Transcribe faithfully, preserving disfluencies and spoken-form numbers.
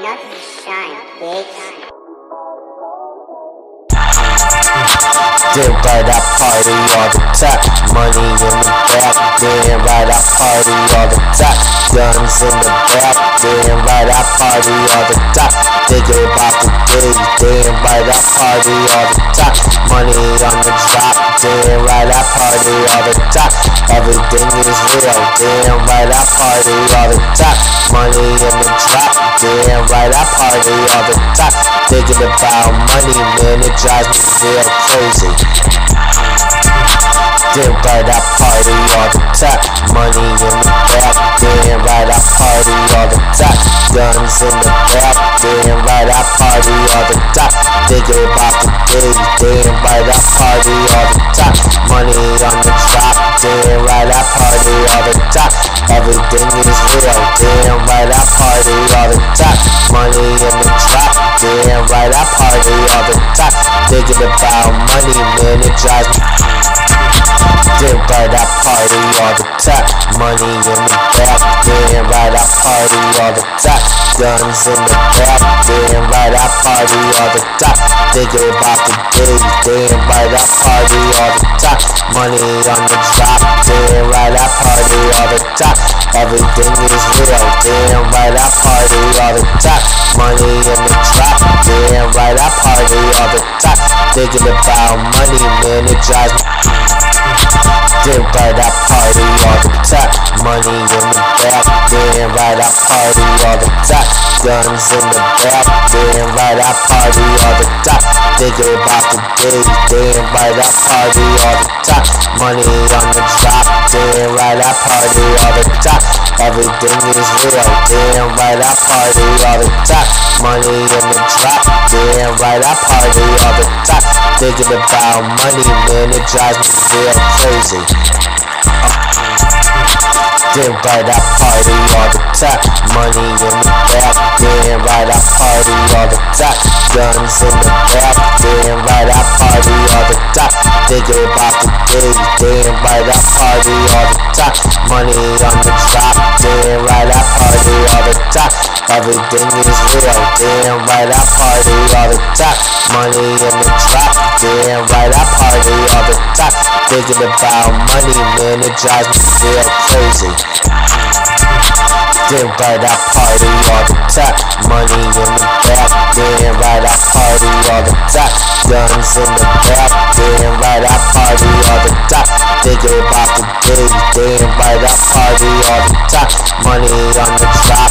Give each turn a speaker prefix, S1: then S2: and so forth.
S1: nothing to shine, bitch.
S2: Damn right, I party all the time. Money in the back. Damn right, I party all the time. Guns in the back. Damn right, I party all the time. Thinking about the day. Damn right, I party all the time. Money on the drop. Damn right, I party all the time. Everything is real. Damn right, I party all the time. Money in the drop. Damn right, I party all the time. Thinking about money, man, it drives me real crazy. Damn right, I party all the time. Money in the back. Damn right, I party all the time. Guns in the back. Damn right, I party all the time. Thinking about the day. Damn right, I party all the time. Money on the drop. Damn right, I party all the time. Everything is real. Damn right, I party all the time. Money in the drop. Damn right, I party all the time. Thinking about money, man, it drives me. Damn right, I party all the time. Money in the back. Damn right, I party all the time. Guns in the back. Damn right, I party all the time. Thinking about the day. Damn right, I party all the time. Money on the drop. Damn right, I party all the time. Everything is real. Damn right, I party all the time. Money in the drop. Damn right, I party all the time. Thinking about money, man, it drives me. Damn right, I party all the time. Money in the back. Damn right, I party all the time. Guns in the back. Damn right, I party all the time. Thinking about the day. Damn right, I party all the time. Money on the drop. Damn right, I party all the time. Everything is real. Damn right, I party all the time. Money in the drop. Damn right, I party all the time. Thinking about money, man, it drives me real crazy. Damn right, I party all the time. Money in the back. Damn right, I party all the time. Guns in the back. Damn right, I party all the time. Thinking about the day. Damn right, I party all the time. Money on the drop. Damn right, I party all the time. Everything is real. Damn right, I party all the time. Money in the drop. Damn right, I party all the time. Thinking about money, man, it drives me real crazy. Damn right, I party all the time. Money in the back. Damn right, I party all the time. Guns in the back. Damn right, I party all the time. Thinking about the day. Damn right, I party all the time. Money on the drop.